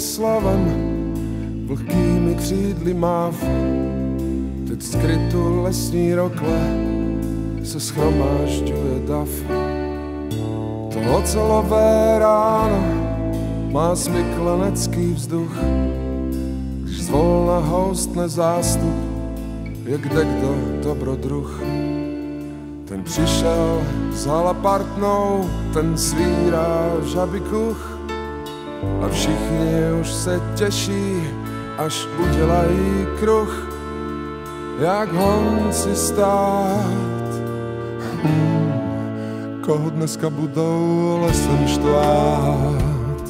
slovem, vlhkými křídly máv. Teď skrytu lesní rokle se schromážďuje dav. To ocelové ráno má smyklenecký vzduch, když zvolna houstne zástup, je kdekdo dobrodruh. Ten přišel, vzal apartnou, ten svírá žaby kuch a všichni už se těší, až udělají kruh, jak honci stát. Koho dneska budou lesem štvát?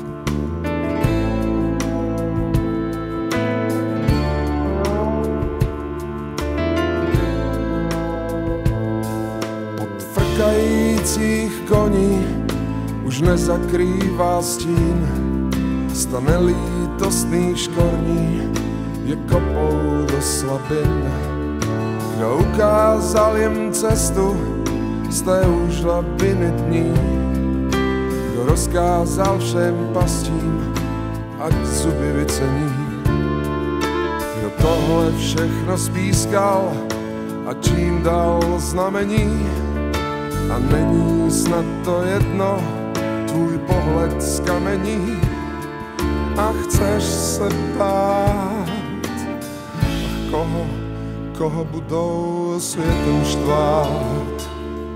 Frkajících koní už nezakrývá stín, stane lítostných škorní je kopou do slabin. Kdo ukázal jim cestu z té úžlabiny dní, kdo rozkázal všem pastím, ať zuby vycení, kdo tohle všechno spískal a čím dal znamení. A není snad to jedno, tvůj pohled z kamení, a chceš se ptát, koho budou světem štvát.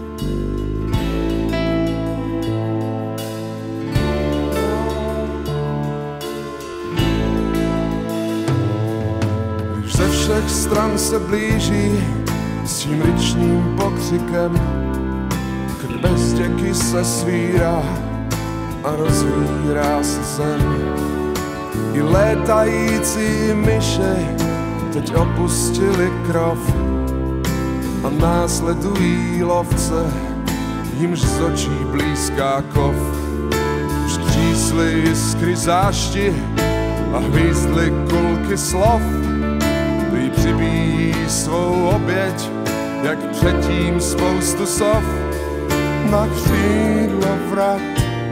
Když ze všech stran se blíží s tím ryčním pokřikem, bezděky se svírá a rozvírá se zem. I létající myši teď opustili krov a následují lovce, jimž z očí blízká kov. Už třísly jiskry zášti a hvízdly kulky slov, prý přibíjí svou oběť, jak předtím spoustu sov na křídlo vrat.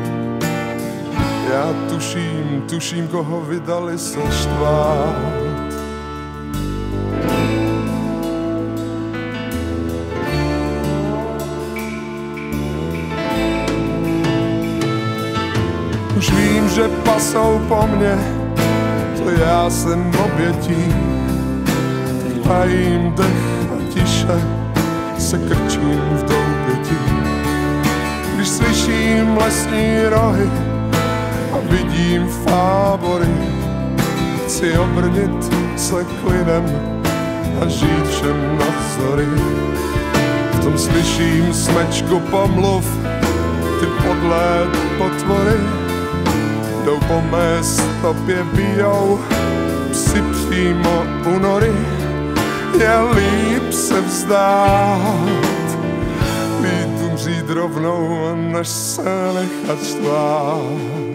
Já tuším, koho vydali se štvát. Už vím, že pasou po mně, to já jsem obětí. Tajím dech a tiše se krčím v doupětí. Když slyším lesní rohy a vidím fábory, chci obrnit se klidem a žít všem navzory. V tom slyším smečku pomluv, ty podlé potvory jdou po mé stopě, bijou psi přímo u nory. Je líp se vzdát, líp umřít rovnou, než se nechat štvát.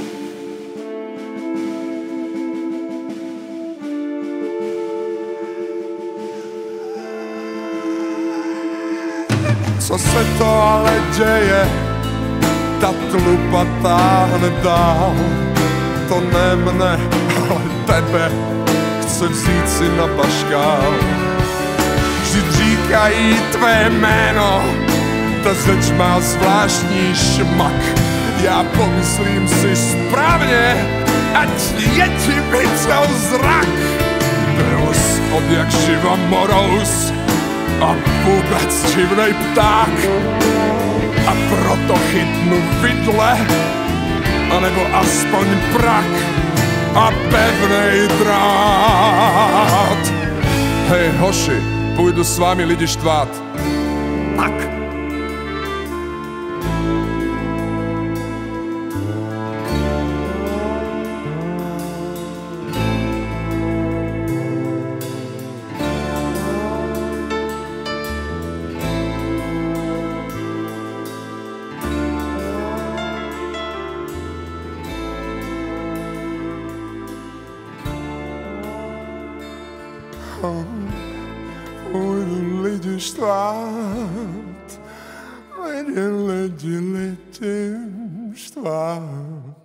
Co se to ale děje, ta tlupa táhne dál. To ne mne, ale tebe chce vzít si na paškál. Vždyť říkají tvé jméno, ta řeč má zvláštní šmak. Já pomyslím si správně, ať je ti vycel zrak. Byl jsi od jak živa morous a vůbec živnej pták, a proto chytnu vidle, anebo aspoň prak a pevnej drát. Hej hoši, půjdu s vámi lidi štvát. Tak. Půjdu lidi štvát, lidi štvat.